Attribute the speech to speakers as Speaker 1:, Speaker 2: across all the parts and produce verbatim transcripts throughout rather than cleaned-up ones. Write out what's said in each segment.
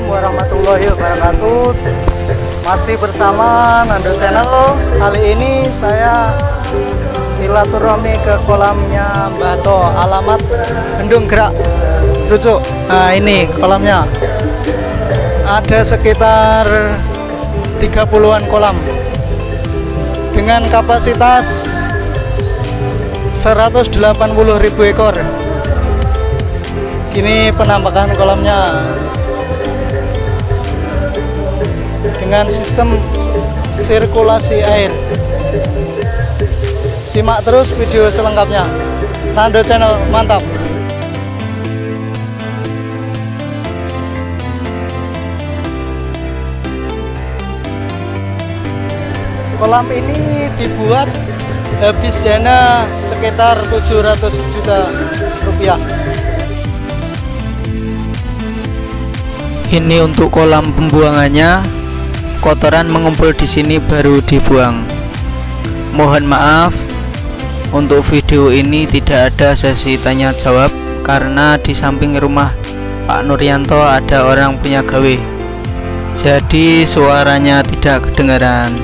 Speaker 1: warahmatullahi wabarakatuh. Masih bersama Nando Channel. Kali ini saya silaturahmi ke kolamnya Mbah To, alamat Bendung Gerak Rucuk. Nah, ini kolamnya. Ada sekitar tiga puluhan kolam dengan kapasitas seratus delapan puluh ribu ekor. Ini penampakan kolamnya dengan sistem sirkulasi air. Simak terus video selengkapnya. Nando Channel, mantap. Kolam ini dibuat habis dana sekitar tujuh ratus juta rupiah.
Speaker 2: Ini untuk kolam pembuangannya. Kotoran mengumpul di sini baru dibuang. Mohon maaf, untuk video ini tidak ada sesi tanya jawab karena di samping rumah Pak Nuryanto ada orang punya gawe. Jadi suaranya tidak kedengaran.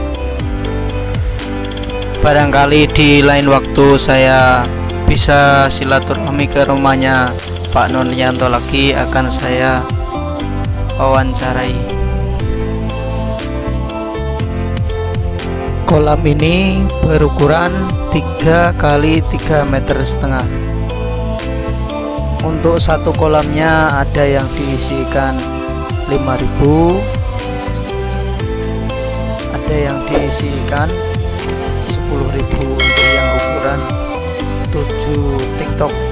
Speaker 2: Barangkali di lain waktu saya bisa silaturahmi ke rumahnya Pak Nuryanto lagi, akan saya wawancarai. Kolam ini berukuran tiga kali tiga meter setengah. Untuk satu kolamnya ada yang diisikan lima ribu, ada yang diisikan sepuluh ribu untuk yang ukuran tujuh TikTok.